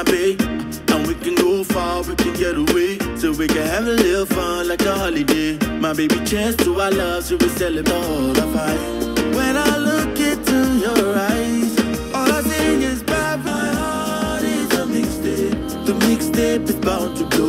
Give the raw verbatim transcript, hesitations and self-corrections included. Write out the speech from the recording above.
my babe. And we can go far, we can get away, so we can have a little fun like a holiday. My baby, cheers to our love, so we celebrate all our fight. When I look into your eyes, all I see is bad. My heart is a mixtape. The mixtape is bound to blow.